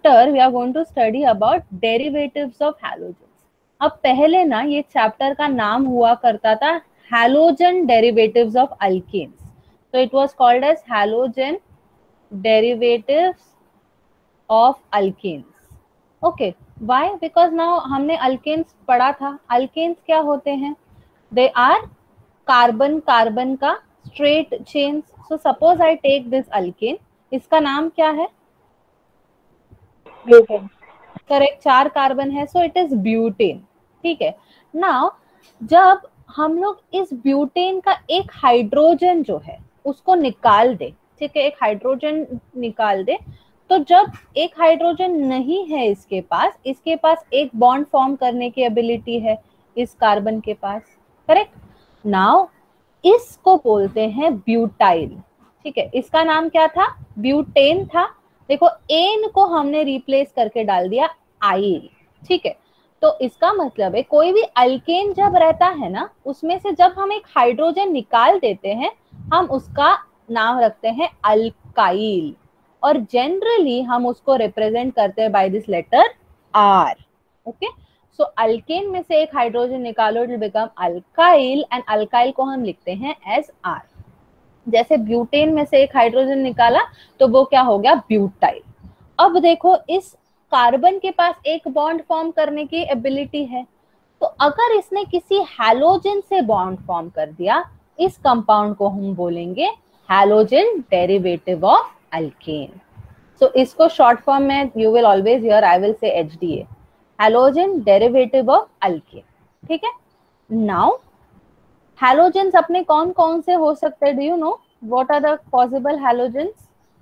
Chapter we are going to study about derivatives of halogens. अब पहले ना ये चैप्टर का नाम हुआ करता था हैलोजन डेरिवेटिव्स ऑफ अल्केन्स, तो it was called as halogen derivatives of alkanes. Okay, why? Because now हमने अल्केन्स पढ़ा था। अल्केन्स क्या होते हैं? दे आर कार्बन कार्बन का straight chain. So suppose I take this alkane, इसका नाम क्या है? ब्यूटेन। करेक्ट, 4 कार्बन है, सो इट इज ब्यूटेन। ठीक है, नाउ जब हम लोग इस ब्यूटेन का एक हाइड्रोजन जो है उसको निकाल दे, ठीक है, एक हाइड्रोजन निकाल दे, तो जब एक हाइड्रोजन नहीं है इसके पास एक बॉन्ड फॉर्म करने की एबिलिटी है इस कार्बन के पास, करेक्ट। नाउ इसको बोलते हैं ब्यूटाइल। ठीक है, इसका नाम क्या था? ब्यूटेन था। देखो, एन को हमने रिप्लेस करके डाल दिया आइल। ठीक है, तो इसका मतलब है कोई भी अल्केन जब रहता है ना, उसमें से जब हम एक हाइड्रोजन निकाल देते हैं, हम उसका नाम रखते हैं अल्काइल, और जनरली हम उसको रिप्रेजेंट करते हैं by this letter R. Okay, so alkane में से एक हाइड्रोजन निकालो, it will become alkyl, and alkyl को हम लिखते हैं एज आर। जैसे ब्यूटेन में से एक हाइड्रोजन निकाला तो वो क्या हो गया? ब्यूटाइल। अब देखो, इस कार्बन के पास एक बॉन्ड फॉर्म करने की एबिलिटी है, तो अगर इसने किसी हैलोजन से बॉन्ड फॉर्म कर दिया, इस कंपाउंड को हम बोलेंगे halogen derivative of alkane. So इसको शॉर्ट फॉर्म में you will always hear I will say HDA, halogen derivative of alkane. ठीक है, नाउ हैलोजेंस अपने कौन कौन से हो सकते हैं? Do you know what are the possible halogens?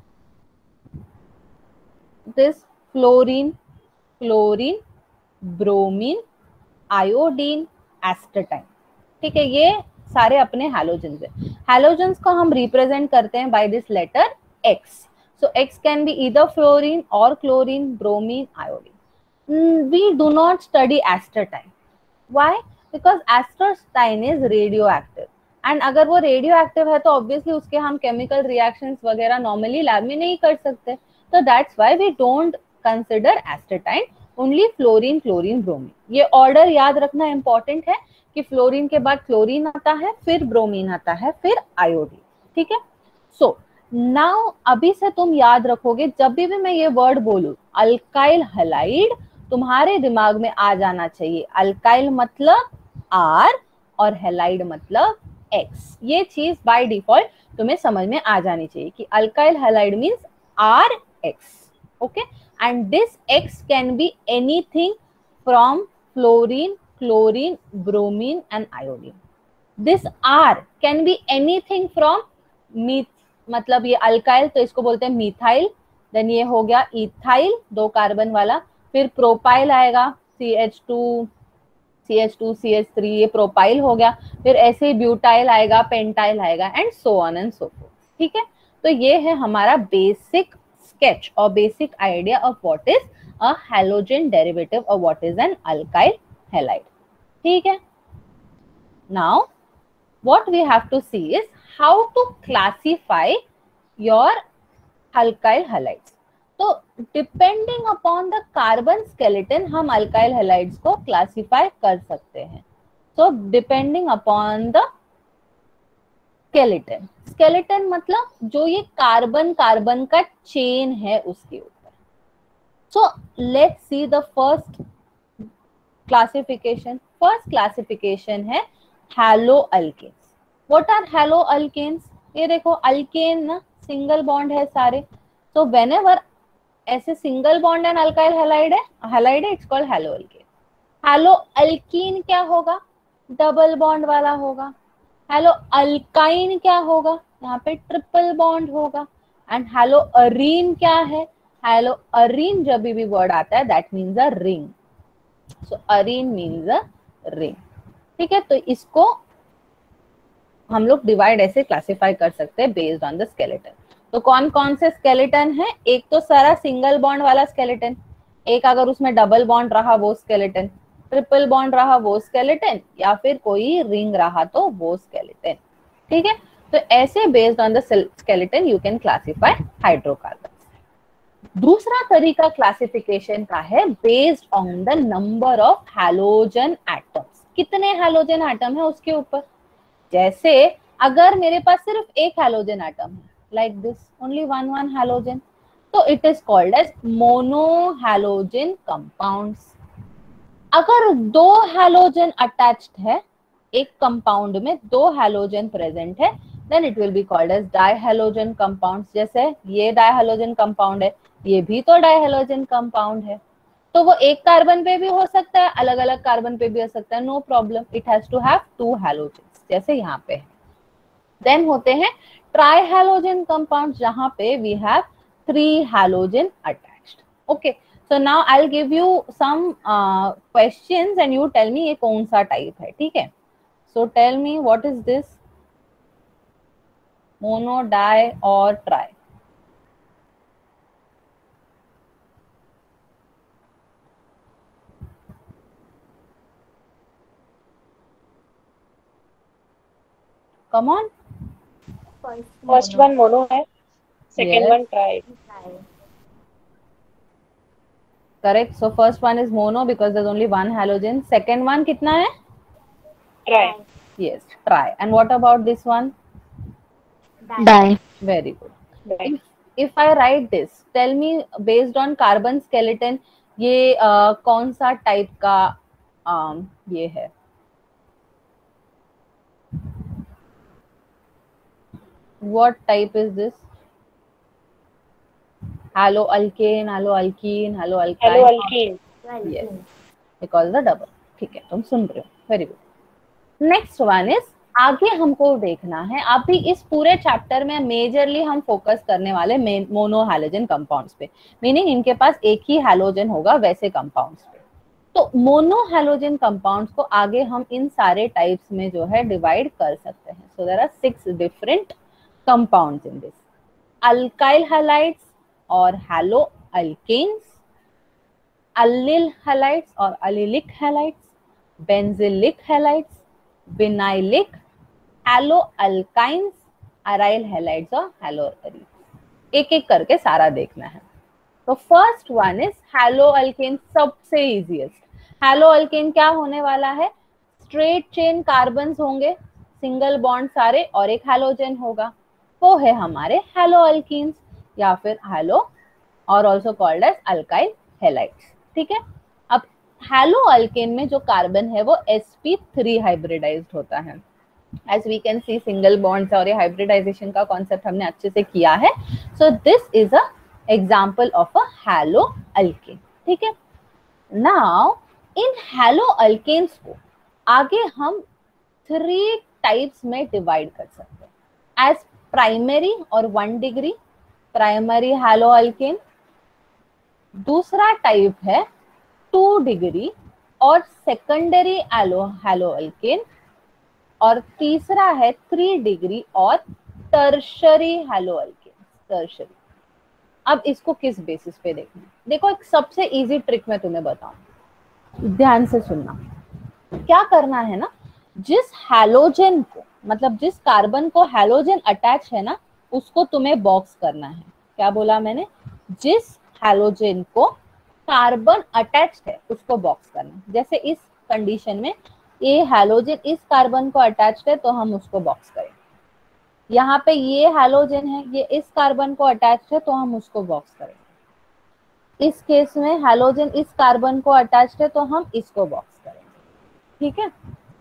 This fluorine, chlorine, bromine, iodine, astatine. ठीक है, ये सारे अपने हैलोजेंस है। हैलोजेंस को हम रिप्रेजेंट करते हैं by this letter X. So X can be either fluorine or chlorine, bromine, iodine. We do not study astatine. Why? Because astatine is radioactive, and अगर वो radioactive है तो obviously उसके हम chemical reactions वगैरह normally lab में नहीं कर सकते, तो that's why we don't consider astatine, only fluorine, chlorine, bromine. ये order याद रखना important है कि फ्लोरीन के बाद क्लोरीन आता है, फिर ब्रोमीन आता है, फिर आयोडीन। ठीक है, सो नाउ अभी से तुम याद रखोगे, जब भी मैं ये वर्ड बोलूं अल्काइल हैलाइड, तुम्हारे दिमाग में आ जाना चाहिए अल्काइल मतलब R और हैलाइड मतलब X। ये चीज बाय डिफॉल्ट तुम्हें समझ में आ जानी चाहिए कि alkyl halide means RX। Okay, and this X can be anything from fluorine, chlorine, bromine and iodine. This R can be anything from मतलब ये अल्काइल तो इसको बोलते हैं मिथाइल, देन ये हो गया इथाइल 2 कार्बन वाला, फिर प्रोपाइल आएगा CH2 CH3, ये प्रोपाइल हो गया, फिर ऐसे ही ब्यूटाइल आएगा, पेंटाइल आएगा, and so on and so forth. ठीक है, तो ये है हमारा बेसिक स्केच और basic idea of what is a halogen derivative और what is an alkyl halide. ठीक है, now what we have to see is how to classify your alkyl halides. तो depending upon the carbon skeleton हम alkyl halides को classify कर सकते हैं। So depending upon the skeleton, skeleton मतलब जो ये कार्बन कार्बन का चेन है उसके ऊपर। So let's see the first classification. First classification है halo alkanes. What are halo alkanes? ये देखो, अल्केन ना सिंगल बॉन्ड है सारे, तो व्हेनेवर ऐसे single bond and alkyl halide है, it's called halo alkane. Halo alkene क्या होगा? डबल बॉन्ड वाला होगा। हैलो अल्काइन क्या होगा? यहाँ पे ट्रिपल बॉन्ड होगा। एंड हैलो अरीन क्या है? हैलो अरीन जब भी वर्ड आता है that means a ring. So arene means a ring. ठीक है, तो इसको हम लोग डिवाइड ऐसे क्लासिफाई कर सकते हैं बेस्ड ऑन द स्केलेटन। तो कौन कौन से स्केलेटन है? एक तो सारा सिंगल बॉन्ड वाला स्केलेटन, एक अगर उसमें डबल बॉन्ड रहा वो स्केलेटन, ट्रिपल बॉन्ड रहा वो स्केलेटन, या फिर कोई रिंग रहा तो वो स्केलेटन। ठीक है, तो ऐसे based on the skeleton you can classify hydrocarbon. दूसरा तरीका क्लासिफिकेशन का है based on the number of halogen atoms, कितने हैलोजन एटम है उसके ऊपर। जैसे अगर मेरे पास सिर्फ एक हैलोजन एटम है, like this, only one halogen, तो it is called as monohalogen compounds. अगर दो हैलोजन अटैच्ड है, एक कंपाउंड में दो हैलोजन प्रेजेंट है, then it will be called as डाइहैलोजन compounds. जैसे ये डाइहैलोजन कंपाउंड है, ये भी तो डाइहैलोजन कंपाउंड है, तो वो एक कार्बन पे भी हो सकता है, अलग अलग कार्बन पे भी हो सकता है, no problem, it has to have two halogen, जैसे यहाँ पे है। देन होते हैं ट्राइहैलोजन कंपाउंड, जहां पे we have three halogen attached. Okay, so now I'll give you some questions and you tell me ये कौन सा टाइप है, ठीक है। so tell me what is this, mono, di और tri. come on, first one mono है, second one tri. Correct, so first one is mono because there is only one halogen. Second one कितना है? Tri. yes, try. and what about this one? Die. very good. if I write this, tell me based on carbon skeleton ये कौन सा type का ये है? what type is this? halo alkane, halo alkene, halo alkyne? Halo alkene. yes, because the double। ठीक है, तुम सुन रहे हो, very good. Next one is, आगे हमको देखना है, अभी इस पूरे चैप्टर में मेजरली हम फोकस करने वाले मोनो हैलोजन कंपाउंड्स पे, मीनिंग इनके पास एक ही हैलोजन होगा वैसे कंपाउंड्स पे। तो मोनो हैलोजन कंपाउंड्स को आगे हम इन सारे टाइप्स में जो है डिवाइड कर सकते हैं। So there are 6 different compounds in this, alkyl halides और हैलो अल्केन्स, अल्लिल हैलाइड्स और allylic halides, benzylic halides, vinylic, halo alkynes, aryl halides और हैलो अरील्स। एक एक करके सारा देखना है। तो first one is halo alkane, सबसे इजीएस्ट। हैलो अल्केन क्या होने वाला है? स्ट्रेट चेन कार्बन्स होंगे, सिंगल बॉन्ड सारे, और एक हैलोजन होगा, वो है हमारे हैलो अल्कीन्स या फिर हैलो, और also called as alkyl halides. ठीक है, अब हैलो अल्केन में जो कार्बन है वो sp3 हाइब्रिडाइज्ड होता है। As we can see single bonds और ये हाइब्रिडाइजेशन का कॉन्सेप्ट हमने अच्छे से किया है। So this is a example of a halo alkane. ठीक है, नाउ इन हैलो अल्केन्स को आगे हम 3 टाइप्स में डिवाइड कर सकते हैं, एज प्राइमरी और 1 डिग्री, प्राइमरी हैलो अल्केन। दूसरा टाइप है 2 डिग्री और सेकेंडरी हैलो अल्केन, और तीसरा है 3 डिग्री और टर्शरी हैलो अल्केन, टर्शरी। अब इसको किस बेसिस पे देखना है? देखो, एक सबसे इजी ट्रिक मैं तुम्हें बताऊं, ध्यान से सुनना। क्या करना है ना, जिस हैलोजन को, मतलब जिस कार्बन को हैलोजन अटैच है ना, उसको तुम्हें बॉक्स करना है। क्या बोला मैंने? जिस हैलोजन को कार्बन अटैच्ड है उसको बॉक्स करना। जैसे इस कंडीशन में ये हैलोजन इस कार्बन को अटैच्ड है तो हम उसको बॉक्स करेंगे। यहाँ पे ये हैलोजन है, ये इस कार्बन को अटैच्ड है तो हम उसको बॉक्स करेंगे। इस केस में हैलोजन इस कार्बन को अटैच्ड है तो हम इसको बॉक्स करेंगे। ठीक है,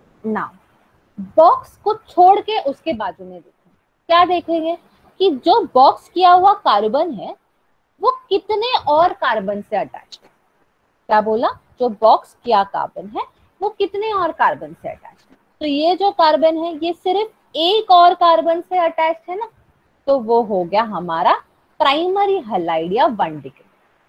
नाउ बॉक्स को छोड़ के उसके बाजू में देखें। क्या देखेंगे कि जो बॉक्स किया हुआ कार्बन है वो कितने और कार्बन से अटैच्ड है। क्या बोला? जो बॉक्स किया कार्बन है वो कितने और कार्बन से अटैच्ड है। तो ये जो कार्बन है ये सिर्फ एक और कार्बन से अटैच्ड है ना, तो वो हो गया हमारा प्राइमरी हैलाइड या 1 डिग्री।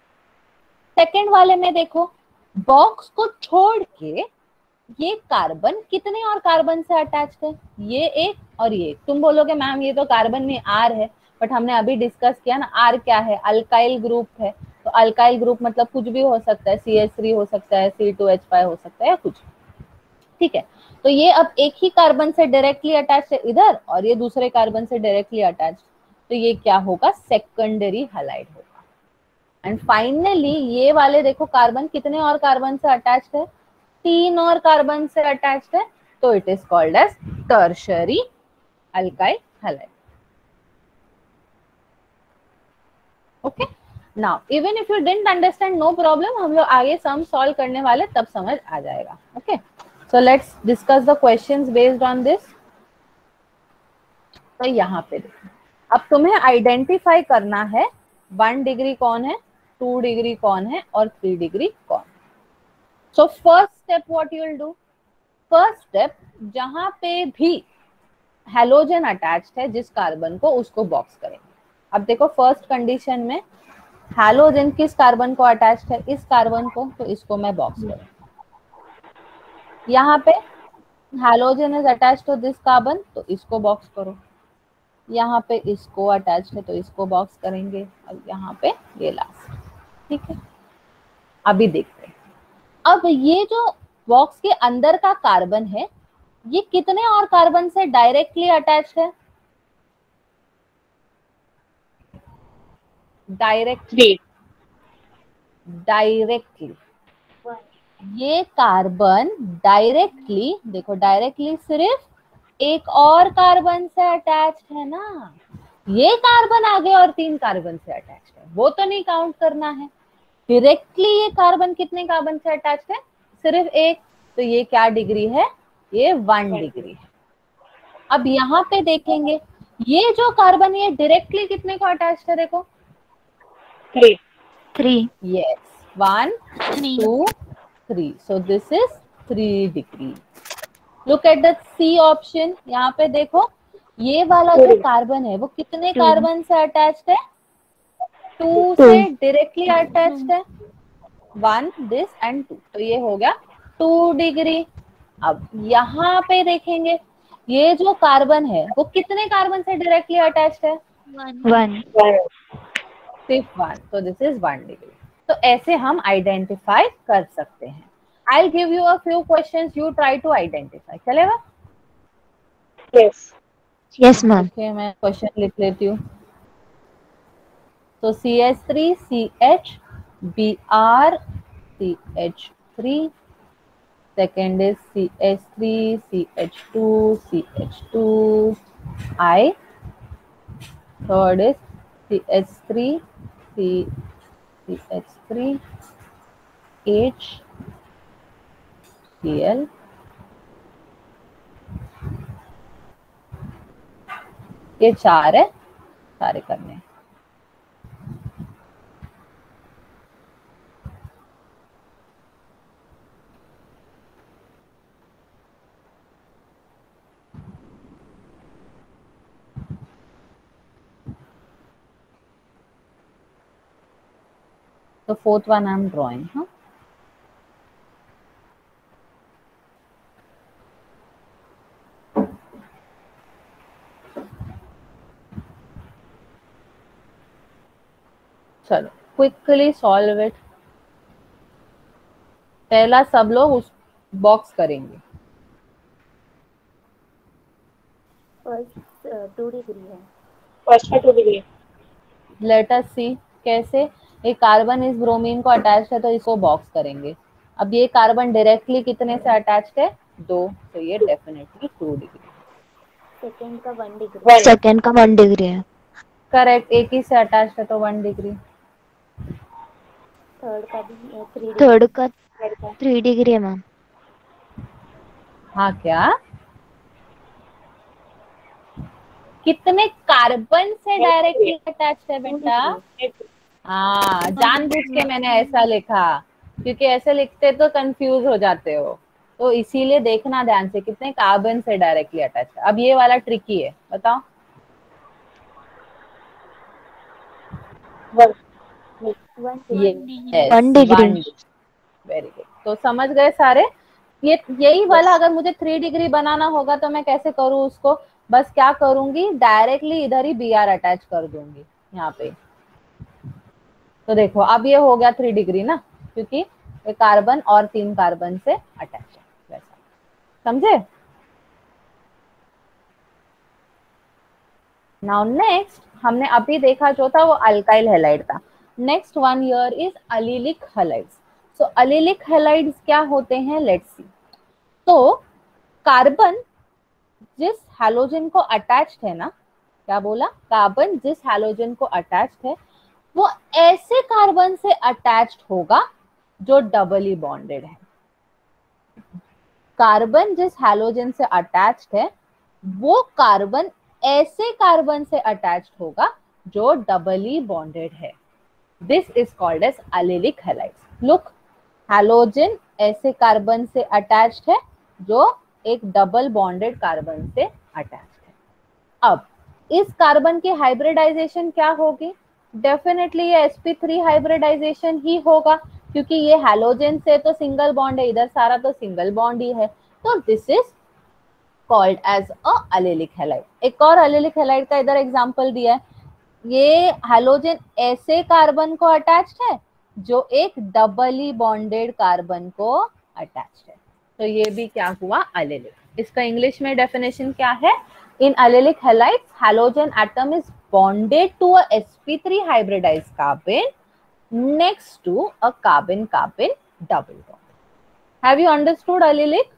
सेकेंड वाले में देखो, बॉक्स को छोड़ के ये कार्बन कितने और कार्बन से अटैच्ड है, ये एक और ये एक। तुम बोलोगे मैम ये तो कार्बन में R है, बट हमने अभी डिस्कस किया ना, R क्या है? अल्काइल ग्रुप है। तो अल्काइल ग्रुप मतलब कुछ भी हो सकता है, CH3 हो सकता है, C2H5 हो सकता है, या कुछ। ठीक है, तो ये अब एक ही कार्बन से डायरेक्टली अटैच है इधर, और ये दूसरे कार्बन से डायरेक्टली अटैच, तो ये क्या होगा? सेकेंडरी हैलाइड होगा। एंड फाइनली ये वाले देखो कार्बन कितने और कार्बन से अटैच्ड है, 3 और कार्बन से अटैच्ड है, तो it is called as tertiary alkyl halide. Okay, now even if you didn't understand no problem, हम लोग आगे सम सॉल्व करने वाले तब समझ आ जाएगा. Okay, so let's discuss the questions based on this. तो यहाँ पे देखो, अब तुम्हें आइडेंटिफाई करना है 1 डिग्री कौन है, 2 डिग्री कौन है और 3 डिग्री कौन. So first step what you will do, first step जहां पे भी हैलोजन अटैच्ड है जिस कार्बन को, उसको बॉक्स करेंगे. अब देखो फर्स्ट कंडीशन में हैलोजन किस कार्बन को अटैच्ड है, इस कार्बन को, तो इसको मैं बॉक्स करूंगी. यहाँ पे halogen is attached to this carbon, तो इसको बॉक्स करो. यहाँ पे इसको अटैच्ड है तो इसको बॉक्स करेंगे, और यहाँ पे ये लास्ट. ठीक है, अभी देखते हैं. अब ये जो बॉक्स के अंदर का कार्बन है, ये कितने और कार्बन से डायरेक्टली अटैच्ड है, डायरेक्टली ये कार्बन डायरेक्टली, देखो डायरेक्टली सिर्फ एक और कार्बन से अटैच्ड है ना, ये कार्बन आगे और 3 कार्बन से अटैच्ड है, वो तो नहीं काउंट करना है. डायरेक्टली ये कार्बन कितने कार्बन से अटैच्ड है, सिर्फ एक, तो ये क्या डिग्री है, ये 1 डिग्री है. अब यहाँ पे देखेंगे ये जो कार्बन ये डायरेक्टली कितने को अटैच्ड है, देखो 3. yes 1 2 3, so this is 3 degree. look at the C option, यहाँ पे देखो ये वाला जो कार्बन है वो कितने कार्बन से अटैच्ड है, 2 से डायरेक्टली अटैच्ड है, 1 दिस एंड 2, तो ये हो गया 2 डिग्री. अब यहाँ पे देखेंगे ये जो कार्बन है वो कितने कार्बन से डायरेक्टली अटैच्ड है, 1. सिर्फ 1, तो दिस इज 1 डिग्री. तो ऐसे हम आइडेंटिफाई कर सकते हैं. I'll give you a few questions, you try to identify. चलेगा? Yes ma'am. Okay, मैं क्वेश्चन लिख लेती हूँ. तो CH3 CH Br CH3, second is CH3 CH2 CH2 I, third is CH3 CH3 H Cl, ये 4 है, सारे करने हैं. तो fourth one I'm drawing. हाँ, चलो क्विकली सॉल्व इट. पहला सब लोग उस बॉक्स करेंगे. फर्स्ट 2 डिग्री है, फर्स्ट का 2 डिग्री. लेट अस सी कैसे. एक कार्बन इस ब्रोमीन को अटैच्ड है तो इसको बॉक्स करेंगे. अब ये कार्बन डायरेक्टली कितने से अटैच्ड है, 2, तो ये डेफिनेटली 2 डिग्री. सेकंड का 1 डिग्री, सेकंड का 1 डिग्री है. करेक्ट, एक ही से अटैच्ड है तो 1 डिग्री. थर्ड का भी 3 डिग्री, थर्ड का 3 डिग्री है मैम. हाँ क्या, कितने कार्बन से डायरेक्टली अटैच्ड है बेटा. हाँ, जानबूझ के मैंने ऐसा लिखा क्योंकि ऐसे लिखते तो कंफ्यूज हो जाते हो, तो इसीलिए देखना ध्यान से कितने कार्बन से डायरेक्टली अटैच है. अब ये वाला ट्रिकी है, बताओ. 1 डिग्री. Very good. तो समझ गए सारे. ये यही वाला अगर मुझे 3 डिग्री बनाना होगा तो मैं कैसे करूँ उसको, बस क्या करूंगी, डायरेक्टली इधर ही Br अटैच कर दूंगी यहाँ पे. तो देखो अब ये हो गया 3 डिग्री ना, क्योंकि एक कार्बन और 3 कार्बन से अटैच है. वैसा समझे. नाउ नेक्स्ट हमने अभी देखा जो था वो अल्काइल हैलाइड था. Next one here is allylic halides. So allylic halides क्या होते हैं, लेट्स सी। तो कार्बन जिस हैलोजन को अटैच्ड है ना, क्या बोला, कार्बन जिस हैलोजन को अटैच्ड है वो ऐसे कार्बन से अटैच्ड होगा जो डबली बॉन्डेड है। कार्बन जिस हैलोजन से अटैच्ड है वो कार्बन ऐसे कार्बन से अटैच्ड होगा जो डबली बॉन्डेड है। This is called as allylic halides. Look, halogen ऐसे कार्बन से अटैच्ड है जो एक डबल बॉन्डेड कार्बन से अटैच्ड है। अब इस कार्बन की हाइब्रिडाइजेशन क्या होगी, डेफिनेटली ये sp3 हाइब्रिडाइजेशन ही होगा, क्योंकि ये हैलोजन से तो सिंगल बॉन्ड है, इधर सारा तो सिंगल बॉन्ड ही है। तो this is called as a allylic halide. एक और अलीलिक हैलाइड का इधर एग्जांपल दिया है, ये हैलोजन ऐसे कार्बन को अटैच्ड है जो एक डबली बॉन्डेड कार्बन को अटैच्ड है, तो ये भी क्या हुआ, अलीलिक। इसका इंग्लिश में डेफिनेशन क्या है, in allylic halides halogen atom is bonded to a sp3 hybridized carbon next to a carbon-carbon double bond. Have you understood allylic?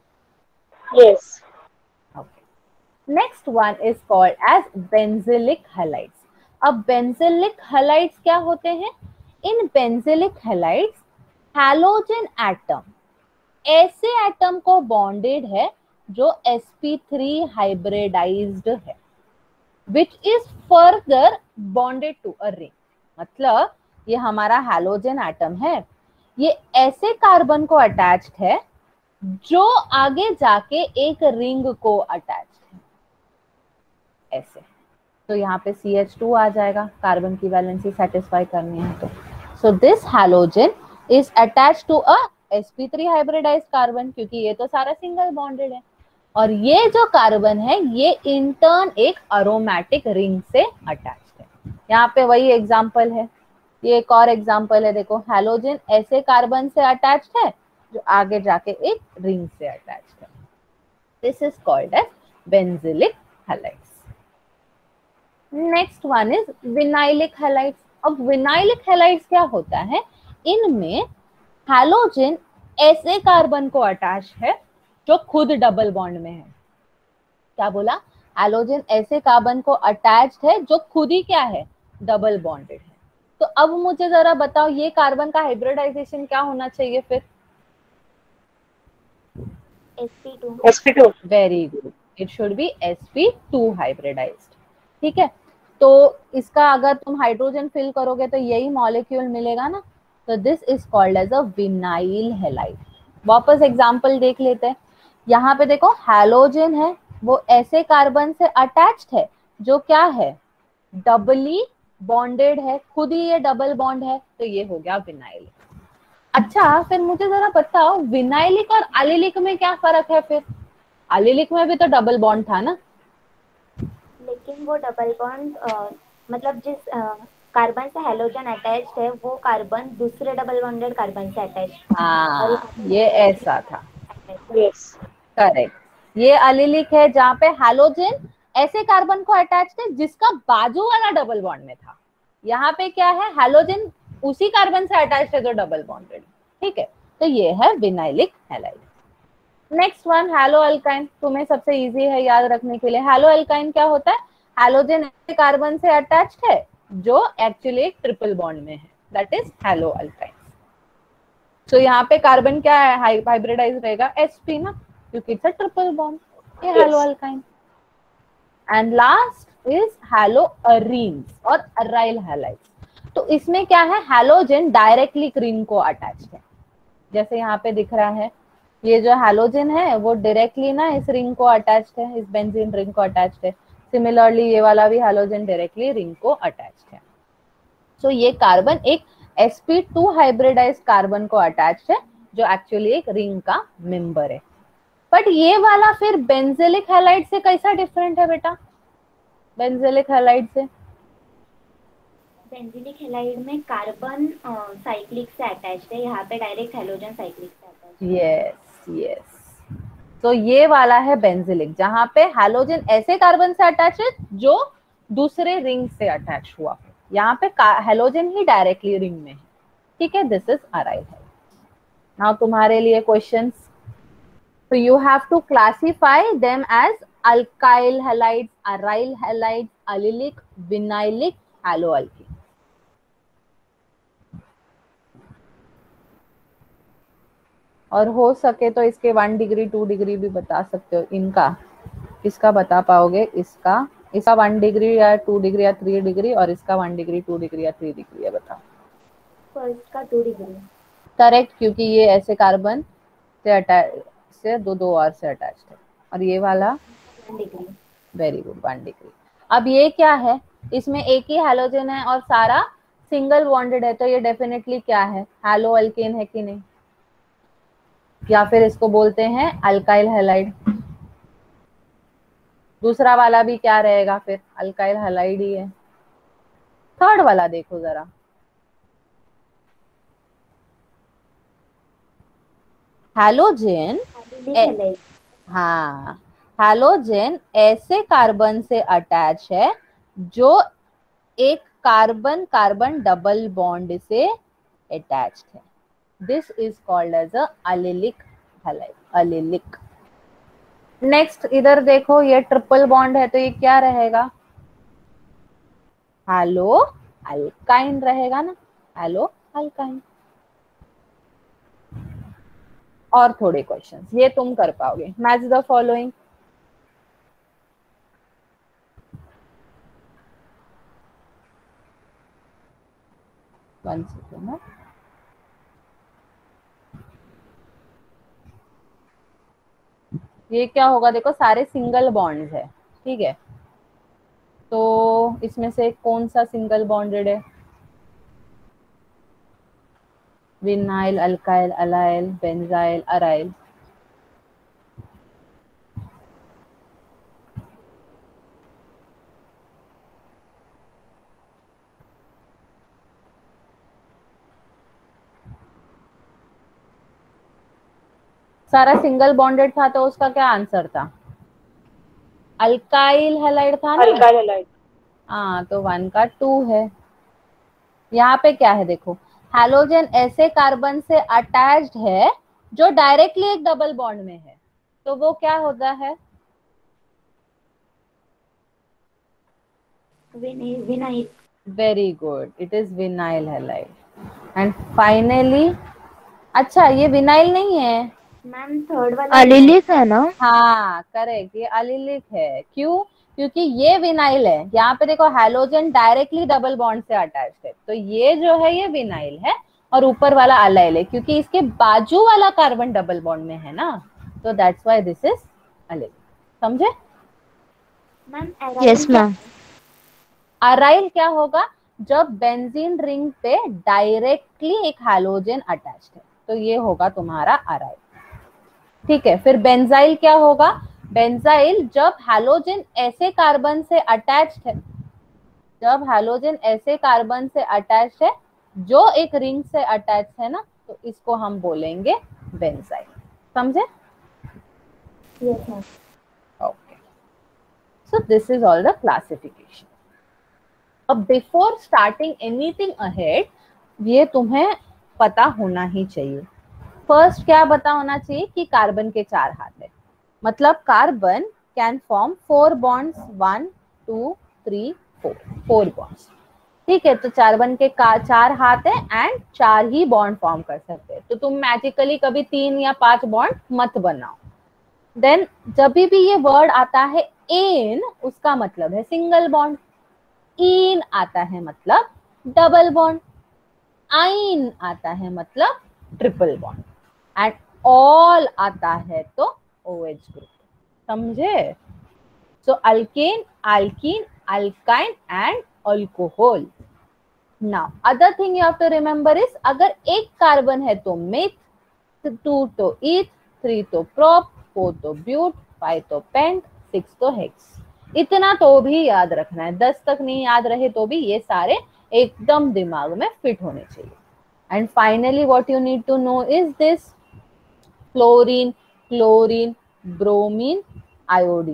Yes. Okay. Next one is called as benzylic halides. अब benzylic halides क्या होते हैं, in benzylic halides halogen atom ऐसे atom को bonded है जो sp3 hybridised है, which is further bonded to a ring। मतलब ये हमारा हैलोजन एटम है, ये ऐसे कार्बन को अटैच्ड है जो आगे जाके एक रिंग को अटैच्ड है, ऐसे। तो यहाँ पे CH2 आ जाएगा, कार्बन की वैलेंसी सेटिस्फाई करनी है तो। So this halogen is attached to a sp3 hybridized carbon, क्योंकि ये तो सारा सिंगल बॉन्डेड है, और ये जो कार्बन है ये इंटर्न एक अरोमेटिक रिंग से अटैच्ड है। यहाँ पे वही एग्जांपल है, ये एक और एग्जांपल है, देखो हैलोजन ऐसे कार्बन से अटैच्ड है जो आगे जाके एक रिंग से अटैच्ड है। This is called as benzylic halides. Next one is vinylic halides. अब विनाइलिक हैलाइड्स क्या होता है, इनमें हैलोजन ऐसे कार्बन को अटैच है जो खुद डबल बॉन्ड में है। क्या बोला, हैलोजन ऐसे कार्बन को अटैच्ड है जो खुद ही क्या है, डबल बॉन्डेड है। तो अब मुझे जरा बताओ ये कार्बन का हाइब्रिडाइजेशन क्या होना चाहिए फिर, sp2। Very good, it should be sp2 hybridized. ठीक है, तो इसका अगर तुम हाइड्रोजन फिल करोगे तो यही मॉलिक्यूल मिलेगा ना, तो this is called as a vinyl halide. वापस एग्जांपल देख लेते हैं, यहाँ पे देखो हैलोजन है वो ऐसे कार्बन से अटैच्ड है जो क्या है, डबली बॉन्डेड है, खुद ही ये डबल बॉन्ड है, तो ये हो गया विनाइल। अच्छा फिर मुझे जरा बताओ विनाइलिक और अलीलिक में क्या फर्क है फिर, अलीलिक में भी तो डबल बॉन्ड था ना। लेकिन वो डबल बॉन्ड मतलब जिस कार्बन से हैलोजन अटैच्ड है वो कार्बन दूसरे डबल बॉन्डेड कार्बन से अटैच्ड। हाँ ये ऐसा था, Yes. करेक्ट। ये अलीलिक है जहाँ पे हैलोजन ऐसे कार्बन को अटैच्ड है जिसका बाजू वाला डबल बॉन्ड में था, यहाँ पे क्या है, हैलोजन उसी कार्बन से अटैच्ड है जो डबल बॉन्डेड। ठीक है, तो ये है vinylic halide. Next one halo alkyne, तुम्हें सबसे इजी है याद रखने के लिए। हैलो अल्काइन क्या होता है, हैलोजन ऐसे कार्बन से अटैच्ड है जो एक्चुअली एक ट्रिपल बॉन्ड में है, दैट इज हैलो अल्काइन। तो यहाँ पे कार्बन क्या है, हाइब्रिडाइज रहेगा sp ना, क्योंकि इट्स अ ट्रिपल बॉन्ड, ये halo alkyne. And last is halo arenes और अराइल हैलाइड्स। तो इसमें क्या है, हैलोजन डायरेक्टली रिंग को अटैच्ड है, जैसे यहाँ पे दिख रहा है, ये जो हैलोजन है वो डायरेक्टली ना इस रिंग को अटैच्ड है, इस बेंजीन रिंग को अटैच्ड है। सिमिलरली ये वाला भी हैलोजन डायरेक्टली रिंग को अटैच्ड है। सो ये कार्बन एक sp2 हाइब्रिडाइज्ड कार्बन को अटैच्ड है जो एक्चुअली एक रिंग का मेंबर है। बट ये वाला फिर बेंजिलिक हैलाइड से कैसा डिफरेंट है बेटा, बेंजिलिक हैलाइड से? बेंजीलिक हैलाइड में कार्बन साइक्लिक से अटैच्ड है, यहाँ पे डायरेक्ट हैलोजन साइक्लिक से अटैच्ड है। यस यस, तो ये वाला है बेंजिलिक जहां पे हैलोजन ऐसे कार्बन से अटैच है जो दूसरे रिंग से अटैच हुआ, यहाँ पे हेलोजन ही डायरेक्टली रिंग में है, ठीक है, this is aryl halide. Now तुम्हारे लिए questions, so you have to classify them as alkyl halides, aryl halides, allylic, vinylic, haloalkene. और हो सके तो इसके 1 डिग्री 2 डिग्री भी बता सकते हो। इनका किसका बता पाओगे? इसका 1 डिग्री या 2 डिग्री या 3 डिग्री, और इसका 1 डिग्री 2 डिग्री या 3 डिग्री है, बताओ। फर्स्ट का 2 डिग्री करेक्ट, क्योंकि ये ऐसे कार्बन से अटैच से दो और से अटैच्ड है, और ये वाला 1 डिग्री। Very good, 1 degree. अब ये क्या है? इसमें एक ही हैलोजन है और सारा सिंगल बॉन्डेड है, तो ये डेफिनेटली क्या है? हैलो अल्केन है कि नहीं? या फिर इसको बोलते हैं अल्काइल हैलाइड। दूसरा वाला भी क्या रहेगा फिर? अल्काइल हैलाइड ही है। थर्ड वाला देखो जरा, हैलोजन। हाँ, हैलोजन ऐसे कार्बन से अटैच है जो एक कार्बन कार्बन डबल बॉन्ड से अटैच्ड है। This is called as a allylic halide, allylic. नेक्स्ट इधर देखो, ये ट्रिपल बॉन्ड है तो ये क्या रहेगा? हैलो अल्काइन रहेगा ना, हैलो अल्काइन। और थोड़े क्वेश्चंस ये तुम कर पाओगे। Match the following. One second ना, ये क्या होगा? देखो सारे सिंगल बॉन्ड्स है, ठीक है, तो इसमें से कौन सा सिंगल बॉन्डेड है? Vinyl, alkyl, allyl, benzyl, aryl. सारा सिंगल बॉन्डेड था तो उसका क्या आंसर था? अल्काइल हैलाइड था ना? Alkyl halide. हाँ, तो 1 का 2 है। यहाँ पे क्या है देखो, हैलोजन ऐसे कार्बन से अटैच्ड है जो डायरेक्टली एक डबल बॉन्ड में है, तो वो क्या होता है? Vinyl. Very good, it is vinyl halide. And finally, अच्छा ये विनाइल नहीं है मैम, थर्ड वाला एलिलिक है ना? हाँ करेक्ट, ये एलिलिक है। क्यों? क्योंकि ये विनाइल है। यहाँ पे देखो हैलोजन डायरेक्टली डबल बॉन्ड से अटैच्ड है, तो ये जो है ये विनाइल है, और ऊपर वाला अलाइल है क्योंकि इसके बाजू वाला कार्बन डबल बॉन्ड में है ना, तो that's why this is allyl. समझे? Ma'am yes ma'am. अराइल क्या होगा? जब बेंजीन रिंग पे डायरेक्टली एक हैलोजन अटैच्ड है, तो ये होगा तुम्हारा अराइल, ठीक है। फिर बेंजाइल क्या होगा? बेंजाइल जब हैलोजन ऐसे कार्बन से अटैच्ड है, जब हैलोजन ऐसे कार्बन से अटैच्ड है जो एक रिंग से अटैच्ड है ना, तो इसको हम बोलेंगे बेंजाइल। समझे? Yes ma'am. Okay, so this is all the classification. अब बिफोर स्टार्टिंग एनीथिंग अहेड, ये तुम्हें पता होना ही चाहिए। फर्स्ट क्या पता होना चाहिए? कि कार्बन के 4 हाथ है, मतलब carbon can form 4 bonds, 1 2 3 4 bonds, ठीक है। तो कार्बन के 4 हाथ है एंड 4 ही बॉन्ड फॉर्म कर सकते हैं, तो तुम मैजिकली कभी 3 या 5 बॉन्ड मत बनाओ। देन जब भी ये वर्ड आता है एन, उसका मतलब है सिंगल बॉन्ड। इन आता है मतलब डबल बॉन्ड। आइन आता है मतलब ट्रिपल बॉन्ड। एंड ऑल आता है तो OH ग्रुप। समझे? So alkane, alkene, alkyne and alcohol. Now other thing you have to remember is, अगर एक कार्बन है तो मिथ, 2 तो ईथ, 3 तो प्रोप, 4 तो ब्यूट, 5 तो पेंट, 6 तो हेक्स। इतना तो भी याद रखना है। 10 तक नहीं याद रहे तो भी ये सारे एकदम दिमाग में फिट होने चाहिए। And finally what you need to know is this: fluorine, chlorine, bromine, iodine.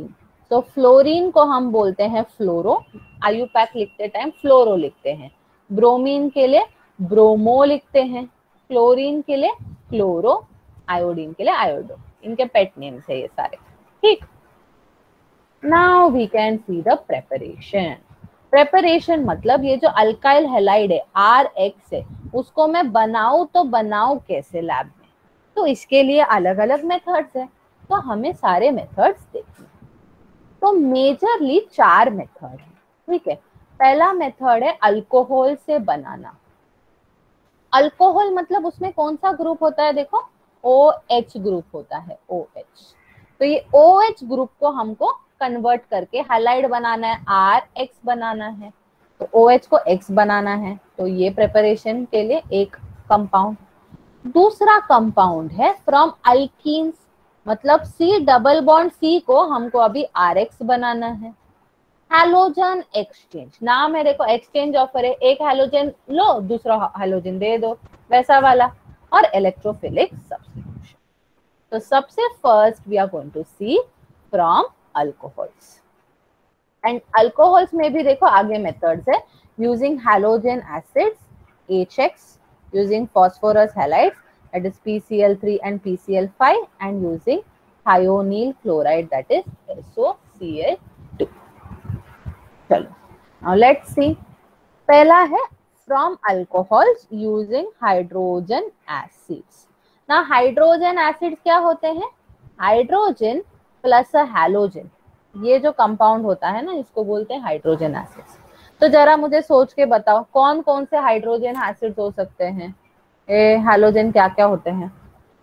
तो फ्लोरीन को हम बोलते हैं फ्लोरो, आयुपैक लिखते टाइम फ्लोरो लिखते हैं। ब्रोमीन के लिए ब्रोमो लिखते हैं, क्लोरीन के लिए क्लोरो, आयोडीन के लिए आयोडो। इनके पेट नेम्स है ये सारे, ठीक। Now we can see the preparation. Preparation मतलब ये जो अल्काइल हैलाइड है RX है, उसको मैं बनाऊं तो बनाऊं कैसे लैब में, तो इसके लिए अलग अलग मेथड्स है, तो हमें सारे मेथड्स देखने। तो मेजरली 4 मेथड है, ठीक है। पहला मेथड है अल्कोहल से बनाना। अल्कोहल मतलब उसमें कौन सा ग्रुप होता है, देखो OH ग्रुप होता है, OH। तो ये OH ग्रुप को हमको कन्वर्ट करके हैलाइड बनाना है, RX बनाना है, तो OH को X बनाना है, तो ये प्रिपरेशन के लिए एक कंपाउंड। दूसरा कंपाउंड है फ्रॉम अल्कीन्स, मतलब C डबल बॉन्ड C को हमको अभी RX बनाना है। हैलोजन एक्सचेंज, नाम है देखो, एक्सचेंज ऑफर है, एक हैलोजन लो दूसरा हैलोजन दे दो, वैसा वाला। और इलेक्ट्रोफिलिक सब्स्टिट्यूशन। तो सबसे first we are going to see from alcohols. And alcohols में भी देखो आगे मेथड्स है, using halogen acids HX, using phosphorus halides, that is PCl3 and PCl5, and using thionyl chloride, that is SOCl2. चलो, now let's see. पहला है from alcohols using hydrogen acids. Now hydrogen acids क्या होते हैं? Hydrogen plus अ halogen, ये जो compound होता है ना, इसको बोलते हैं हाइड्रोजन एसिड्स। तो जरा मुझे सोच के बताओ कौन कौन से हाइड्रोजन एसिड्स हो सकते हैं? हैलोजन क्या क्या होते हैं?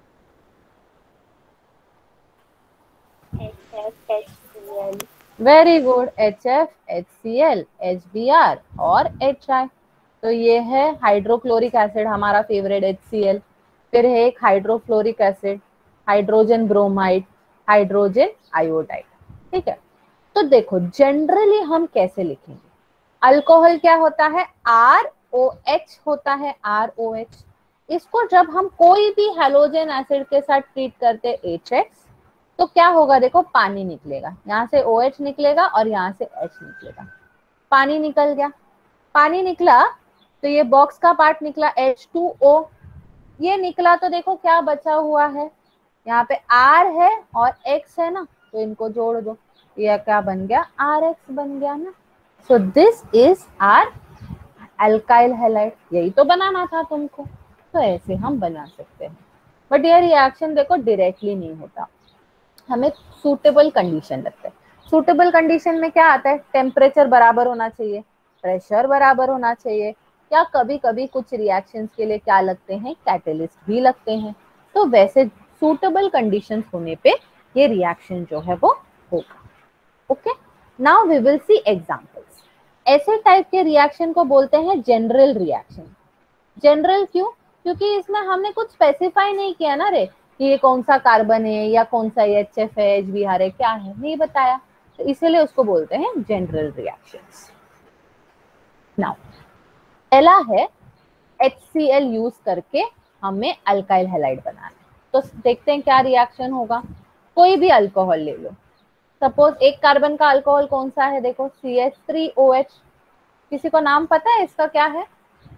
HF, very good, HF, HCl, HBr और HI। तो ये है हाइड्रोक्लोरिक एसिड, हमारा फेवरेट HCl। फिर है एक hydrofluoric acid, hydrogen bromide, hydrogen iodide, ठीक है। तो देखो जनरली हम कैसे लिखेंगे, अल्कोहल क्या होता है? ROH होता है, ROH। इसको जब हम कोई भी हैलोजन एसिड के साथ ट्रीट करते HX, तो क्या होगा, देखो पानी निकलेगा, यहाँ से OH निकलेगा और यहाँ से H निकलेगा, पानी निकल गया। पानी निकला तो ये बॉक्स का पार्ट निकला H2O, ये निकला तो देखो क्या बचा हुआ है, यहाँ पे R है और X है ना, तो इनको जोड़ दो, ये क्या बन गया? RX बन गया ना। So this is R alkyl halide, यही तो बनाना था तुमको, तो ऐसे हम बना सकते हैं। बट ये रिएक्शन देखो डायरेक्टली नहीं होता, हमें सूटेबल कंडीशन लगता है। सूटेबल कंडीशन में क्या आता है? टेम्परेचर बराबर होना चाहिए, प्रेशर बराबर होना चाहिए, या कभी कभी कुछ रिएक्शंस के लिए क्या लगते हैं? कैटलिस्ट भी लगते हैं। तो वैसे सूटेबल कंडीशंस होने पे ये रिएक्शन जो है वो होगा। Okay, now we will see examples. ऐसे टाइप के रिएक्शन को बोलते हैं जनरल रिएक्शन। जनरल क्यों? क्योंकि इसमें हमने कुछ स्पेसिफाई नहीं किया ना रे कि ये कौन सा कार्बन है या कौन सा HF है, HBr है, क्या है, नहीं बताया, तो इसीलिए उसको बोलते हैं जनरल रिएक्शंस। नाउ पहला है HCl यूज करके हमें अल्काइल हैलाइड बनाना है, तो देखते हैं क्या रिएक्शन होगा। कोई भी अल्कोहल ले लो, सपोज एक कार्बन का अल्कोहल कौन सा है, देखो CH3OH, किसी को नाम पता है इसका क्या है?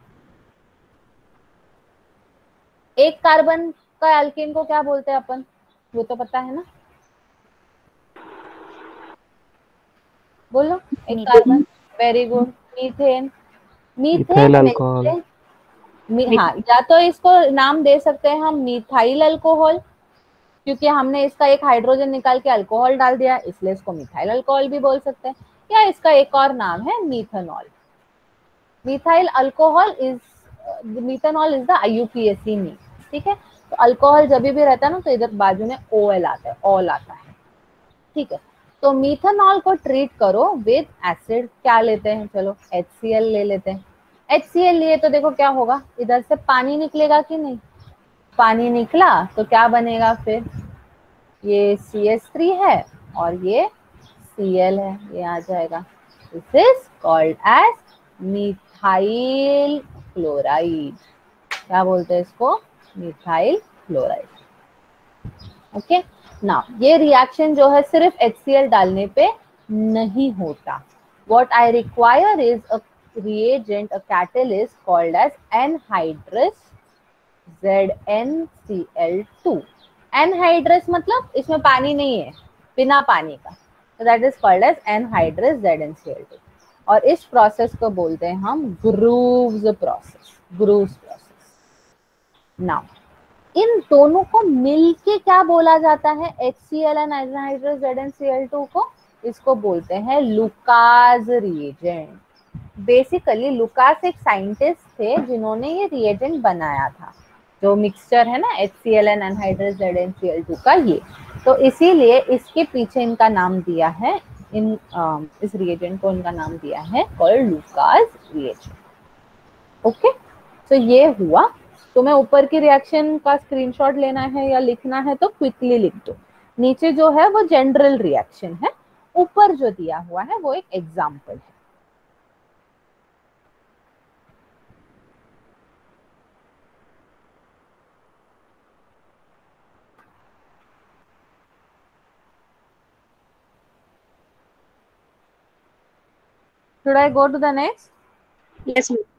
एक कार्बन का एल्केन को क्या बोलते हैं अपन, वो तो पता है ना, बोलो। एक carbon, very good, methane. Methane alcohol. हाँ, या तो इसको नाम दे सकते हैं हम मिथाइल अल्कोहल, क्योंकि हमने इसका एक हाइड्रोजन निकाल के अल्कोहल डाल दिया, इसलिए इसको मिथाइल अल्कोहल भी बोल सकते हैं, या इसका एक और नाम है methanol. Methyl alcohol is, methanol is the IUPAC mean, ठीक है। तो अल्कोहल जब भी रहता है ना, तो इधर बाजू में OL आता है, ऑल आता है, ठीक है। तो मिथेनॉल को ट्रीट करो विद एसिड, क्या लेते हैं, चलो HCl ले लेते हैं। HCl लिए तो देखो क्या होगा, इधर से पानी निकलेगा कि नहीं, पानी निकला तो क्या बनेगा फिर, ये CH3 है और ये Cl है, ये आ जाएगा। This is called as methyl chloride, क्या बोलते हैं इसको, मिथाइल क्लोराइड। ओके, ना ये रिएक्शन जो है सिर्फ HCl डालने पे नहीं होता. What I require is a reagent, a catalyst called as anhydrous ZnCl2. anhydrous मतलब इसमें पानी नहीं है, बिना पानी का. So that is called as anhydrous ZnCl2. और इस प्रोसेस को बोलते हैं हम Groove's process. Groove's process. Now इन दोनों को मिलके क्या बोला जाता है? HCl एंड anhydrous ZnCl2 को, इसको बोलते हैं लुकास रिएजेंट. बेसिकली लुकास एक साइंटिस्ट थे जिन्होंने ये रिएजेंट बनाया था, जो मिक्सचर है ना HCl एंड anhydrous ZnCl2 का, ये तो इसीलिए इसके पीछे इनका नाम दिया है, इस रिएजेंट को इनका नाम दिया है कॉल्ड लुकास रिएजेंट. ओके, तो ये हुआ. तुम्हें ऊपर की रिएक्शन का स्क्रीनशॉट लेना है या लिखना है तो क्विकली लिख दो. नीचे जो है वो जनरल रिएक्शन है, ऊपर जो दिया हुआ है वो एक एग्जाम्पल है. Should I go to the next? Yes, ma'am.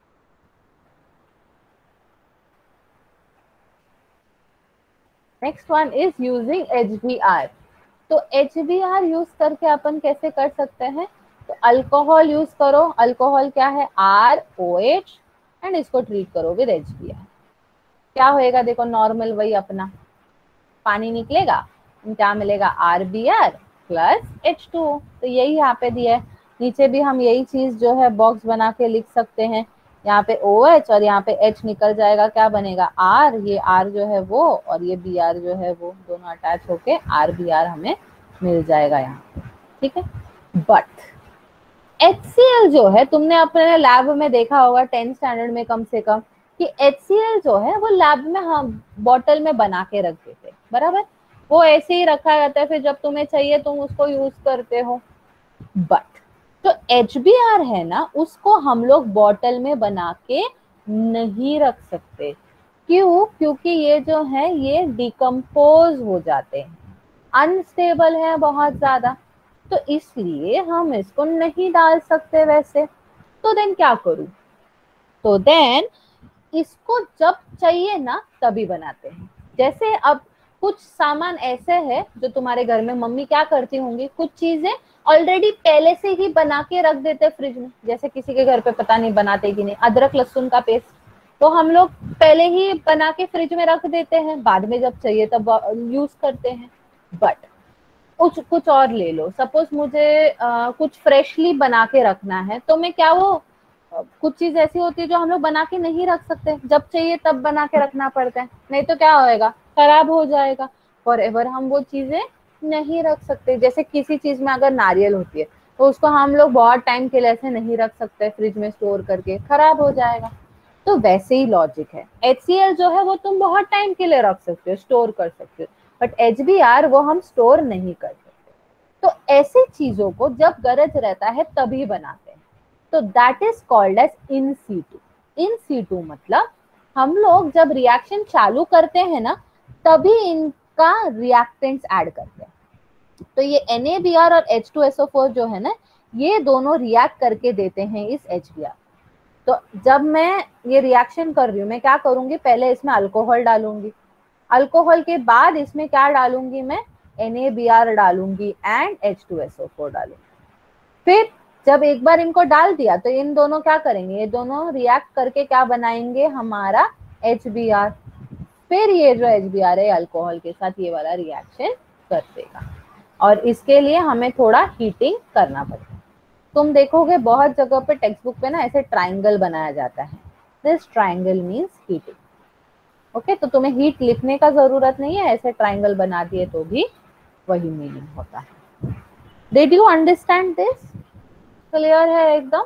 Next one is using HBr. तो HBr यूज करके अपन कैसे कर सकते हैं? तो अल्कोहल यूज करो. अल्कोहल क्या है? ROH, एंड इसको ट्रीट करो विद HBr. क्या होएगा? देखो नॉर्मल वही अपना पानी निकलेगा, क्या मिलेगा? RBr plus H2O. तो यही यहाँ पे दिया है. नीचे भी हम यही चीज जो है बॉक्स बना के लिख सकते हैं. यहाँ पे OH और यहाँ पे H निकल जाएगा, क्या बनेगा? R. ये R जो है वो और ये Br जो है वो दोनों अटैच होके RBr हमें मिल जाएगा यहाँ पे. ठीक है. बट HCl जो है, तुमने अपने लैब में देखा होगा 10th स्टैंडर्ड में कम से कम, कि HCl जो है वो लैब में हम बॉटल में बना के रख देते, बराबर. वो ऐसे ही रखा रहता है, फिर जब तुम्हें चाहिए तुम उसको यूज करते हो. बट जो HBr है ना, उसको हम लोग बॉटल में बना के नहीं रख सकते. क्यों? क्योंकि ये जो है ये डिकम्पोज हो जाते हैं, अनस्टेबल है बहुत ज्यादा, तो इसलिए हम इसको नहीं डाल सकते वैसे. तो देन क्या करूं? तो देन इसको जब चाहिए ना तभी बनाते हैं. जैसे अब कुछ सामान ऐसे है जो तुम्हारे घर में मम्मी क्या करती होंगी, कुछ चीजें ऑलरेडी पहले से ही बना के रख देते फ्रिज में. जैसे किसी के घर पे पता नहीं बनाते कि नहीं, अदरक लहसुन का पेस्ट तो हम लोग पहले ही बना के फ्रिज में रख देते हैं, बाद में जब चाहिए तब यूज करते हैं. बट कुछ और ले लो. सपोज मुझे कुछ फ्रेशली बना के रखना है, तो मैं क्या वो कुछ चीज ऐसी होती है जो हम लोग बना के नहीं रख सकते, जब चाहिए तब बना के रखना पड़ता है, नहीं तो क्या होएगा? खराब हो जाएगा. फॉरएवर हम वो चीजें नहीं रख सकते. जैसे किसी चीज में अगर नारियल होती है तो उसको हम लोग बहुत टाइम के लिए ऐसे नहीं रख सकते फ्रिज में स्टोर करके, खराब हो जाएगा. तो वैसे ही लॉजिक है. HCl जो है वो तुम बहुत टाइम के लिए रख सकते हो, स्टोर कर सकते हो, बट HBr वो हम स्टोर नहीं कर सकते. तो ऐसी चीजों को जब गरज रहता है तभी बनाते हैं. तो that is called as in situ. In situ मतलब हम लोग जब रिएक्शन चालू करते हैं ना, तभी इनका रिएक्टेंट्स ऐड करते हैं. तो ये NaBr और H2SO4 जो है ना, ये दोनों रिएक्ट करके देते हैं इस HBr. तो जब मैं ये रिएक्शन कर रही हूँ, मैं क्या करूंगी? पहले इसमें अल्कोहल डालूंगी, अल्कोहल के बाद इसमें क्या डालूंगी? मैं NaBr डालूंगी एंड H2SO4 डालूंगी. फिर जब एक बार इनको डाल दिया तो इन दोनों क्या करेंगे? ये दोनों रिएक्ट करके क्या बनाएंगे? हमारा HBr. फिर ये जो HBr है अल्कोहल के साथ ये वाला रिएक्शन कर देगा, और इसके लिए हमें थोड़ा हीटिंग करना पड़ेगा. तुम देखोगे बहुत जगह पे टेक्स्ट बुक पे ना ऐसे ट्राइंगल बनाया जाता है. This triangle means heating. Okay, तो तुम्हें हीट लिखने का जरूरत नहीं है, ऐसे ट्राइंगल बना दिए तो भी वही मीनिंग होता है. Did you understand this? Clear है एकदम?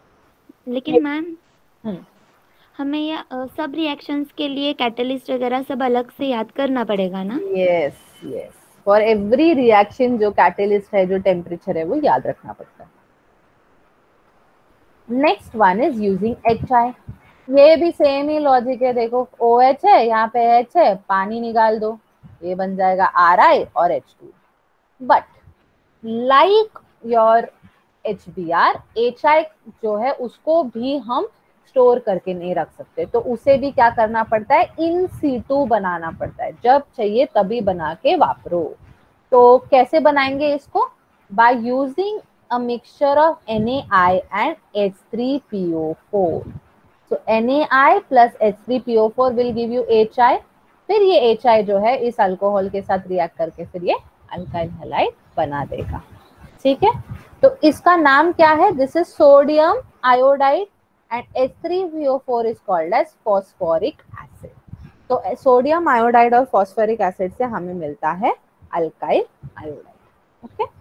लेकिन मैम हमें ये सब रिएक्शंस के लिए कैटलिस्ट वगैरह सब अलग से याद करना पड़ेगा ना? Yes yes, for every reaction जो कैटलिस्ट है, जो टेम्परेचर है, वो याद रखना पड़ता है. Next one is using HI. ये भी सेम ही लॉजिक है. देखो OH है, यहाँ पे H है, पानी निकाल दो, ये बन जाएगा Ri और H2। But like your HBr, HI जो है उसको भी हम स्टोर करके नहीं रख सकते, तो उसे भी क्या करना पड़ता है, इन सीटू बनाना पड़ता है, जब चाहिए तभी बना के वापरो। तो कैसे बनाएंगे इसको, by using a mixture of NaI and H3PO4। So NaI plus H3PO4 will give you HI, फिर ये HI जो है इस अल्कोहल के साथ रिएक्ट करके फिर ये अल्काइल हैलाइड बना देगा। ठीक है, तो इसका नाम क्या है, this is sodium iodide and H3PO4 is called as phosphoric acid. तो सोडियम आयोडाइड और फॉस्फोरिक एसिड से हमें मिलता है अल्काइल आयोडाइड। ओके